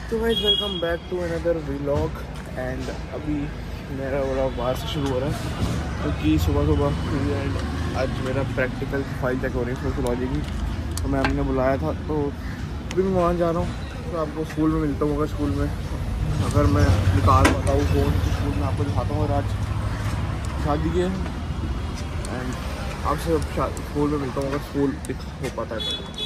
तो guys welcome back to another vlog. And अभी मेरा बड़ा बाहर से शुरू हो रहा है क्योंकि सुबह एंड आज मेरा प्रैक्टिकल फाइल चेक हो रही है सोशोलॉजी की। तो मैम ने बुलाया था तो अभी मैं वहाँ जा रहा हूँ। तो आपको स्कूल में मिलता हूँ, स्कूल में अगर मैं निकाल पाता हूँ फ़ोन तो स्कूल में आपको दिखाता हूँ। और आज शादी के एंड आपसे स्कूल में मिलता हूँ अगर स्कूल हो पाता है तो।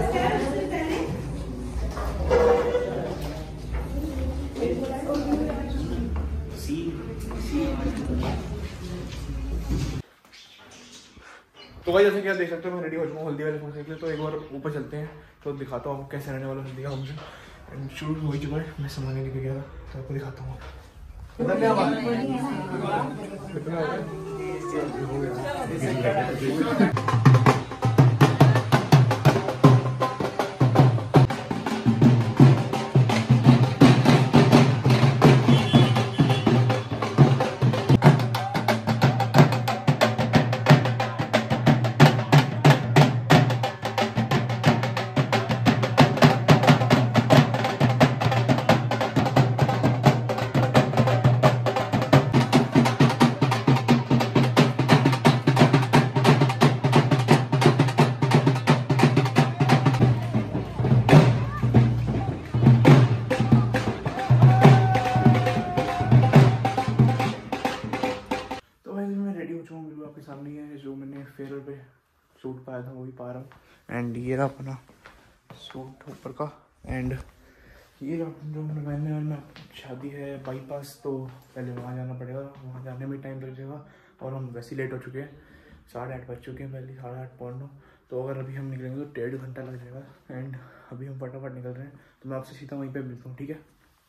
तो भाई जैसे क्या देख सकते हो मैं रेडी हो चुका हूँ हल्दी वाले फंक्शन के लिए। तो एक बार ऊपर चलते हैं तो दिखाता हूँ आपको कैसे रहने वाला हल्दी का फंक्शन। एंड शुरू हो चुका है, मैं सामान लेके गया था तो आपको दिखाता हूँ। आपके सामने है जो मैंने फेयरवेल पे सूट पाया था वही पा रहा हूँ। एंड ये रहा अपना सूट ऊपर का। एंड ये जो मैंने पहनने वाला शादी है बाईपास, तो पहले वहाँ जाना पड़ेगा, वहाँ जाने में टाइम लग जाएगा। और हम वैसे लेट हो चुके हैं, 8:30 बज चुके हैं, पहले 8:30 पौने 9। तो अगर अभी हम निकलेंगे तो 1.5 घंटा लग जाएगा। एंड अभी हम फटाफट निकल रहे हैं तो मैं आपसे सीधा वहीं पर मिलता हूँ, ठीक है।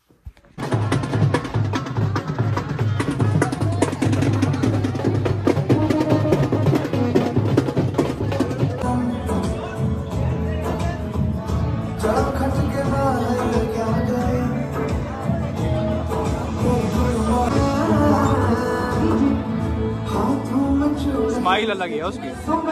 स्माइल अलग है उसकी।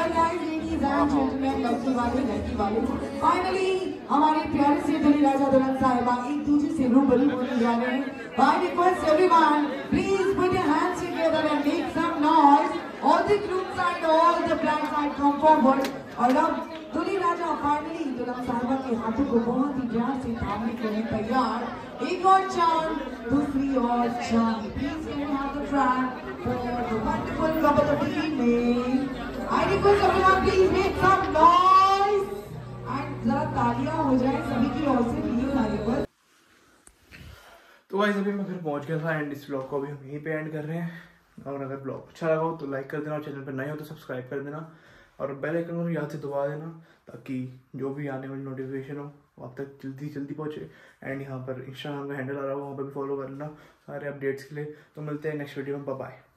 फाइनली हमारे प्यारे से दुल्ही राजा दुल्हन साहिबा एक दूसरे से रूबरू होने जा रहे हैं। I request everyone, please put your hands together and make some noise. All the groom side, all the bride side come forward. और अब दुल्ही राजा फाइनली दुल्हन साहिबा के हाथों को बहुत ही प्यार से थामने के लिए तैयार। एक और चांद, दूसरी और चांद। Please can you have the track for the wonderful couple of the evening. I request everyone, please make some noise. And जरा तालियां हो जाए सभी की ओर से प्लीज। I request. तो गाइस अभी मैं घर पहुंच गया था एंड इस ब्लॉग को अभी हम यहीं पे एंड कर रहे हैं। और अगर ब्लॉग अच्छा लगा हो तो लाइक कर देना, और चैनल पर नए हो तो सब्सक्राइब कर देना, और बेल आइकन को याद से दबा देना ताकि जो भी आने वाली नोटिफिकेशन हो वो आप तक जल्दी पहुंचे। एंड यहाँ पर इंस्टाग्राम का हैंडल आ रहा हो, वहाँ पर भी फॉलो कर लेना सारे अपडेट्स के लिए। तो मिलते हैं नेक्स्ट वीडियो में, बाय बाय।